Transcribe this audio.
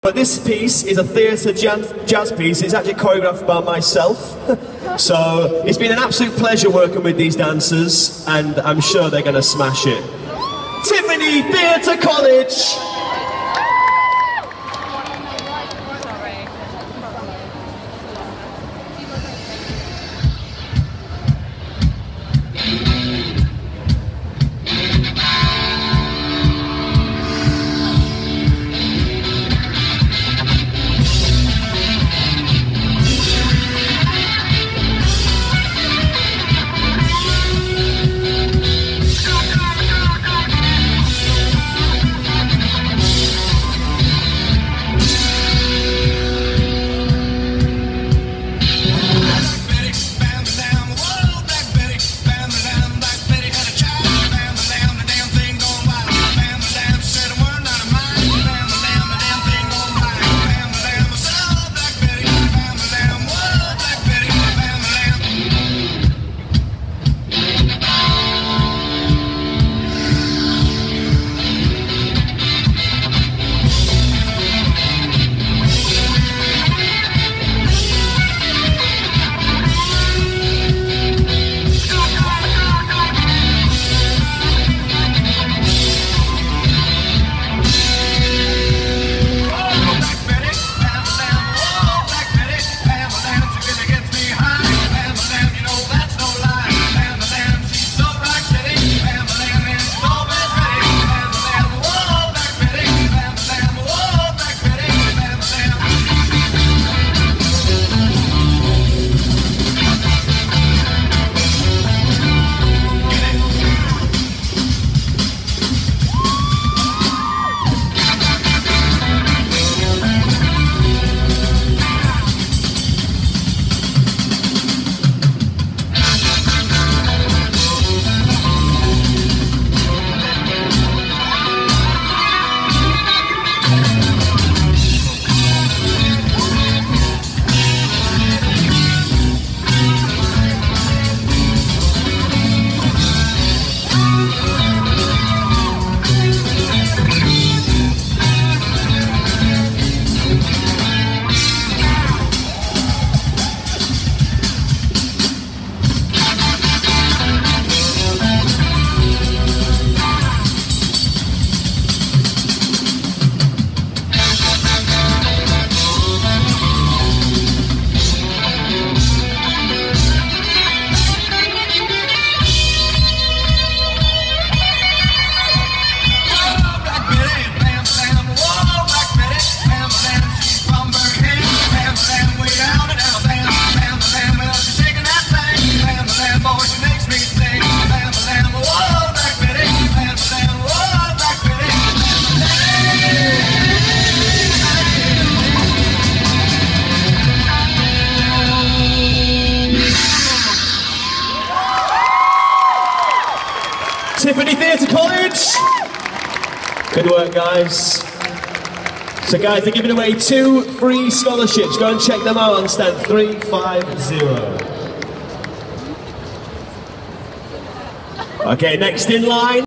But this piece is a theatre jazz piece. It's actually choreographed by myself. So it's been an absolute pleasure working with these dancers, and I'm sure they're going to smash it. Tiffany Theatre College! Tiffany Theatre College! Good work, guys. So guys, they're giving away 2 free scholarships. Go and check them out on stand 350. Okay, next in line.